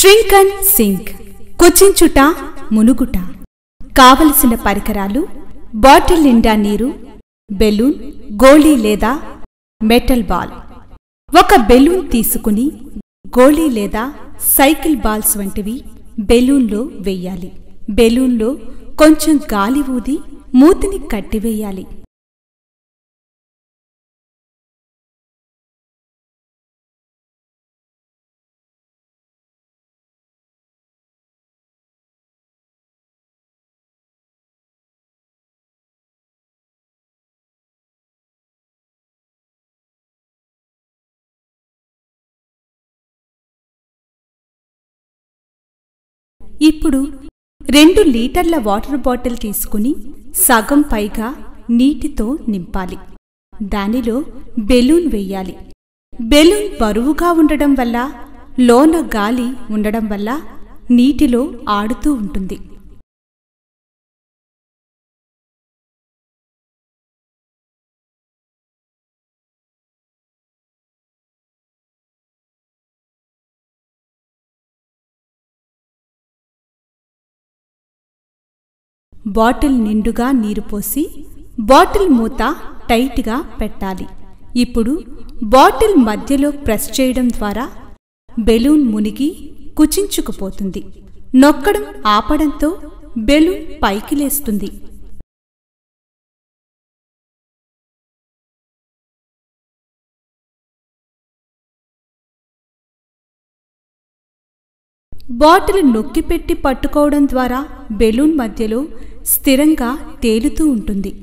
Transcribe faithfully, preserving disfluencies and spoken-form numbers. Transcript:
Shrink and sink కుచించుట మునుగుట. కావలసిన పరికరాలు: బాటిల్ నిండా నీరు, బెలూన్, గోళీ లేదా మెటల్ బాల్. ఒక బెలూన్ తీసుకుని గోళీ లేదా సైకిల్ బాల్స్ వంటివి బెలూన్లో వెయ్యాలి. బెలూన్లో కొంచెం గాలి ఊది మూతిని కట్టివేయాలి. ఇప్పుడు రెండు లీటర్ల వాటర్ బాటిల్ తీసుకుని సగం పైగా నీటితో నింపాలి. దానిలో బెలూన్ వెయ్యాలి. బెలూన్ బరువుగా ఉండడం వల్ల, లోన గాలి ఉండడం వల్ల నీటిలో ఆడుతూ ఉంటుంది. బాటిల్ నిండుగా నీరు పోసి బాటిల్ మూత టైట్గా పెట్టాలి. ఇప్పుడు బాటిల్ మధ్యలో ప్రెస్ చేయడం ద్వారా బెలూన్ మునిగి కుచించుకుపోతుంది. నొక్కడం ఆపడంతో బెలూన్ పైకి లేస్తుంది. బాటిల్ నొక్కిపెట్టి పట్టుకోవడం ద్వారా బెలూన్ మధ్యలో స్థిరంగా తేలుతూ ఉంటుంది.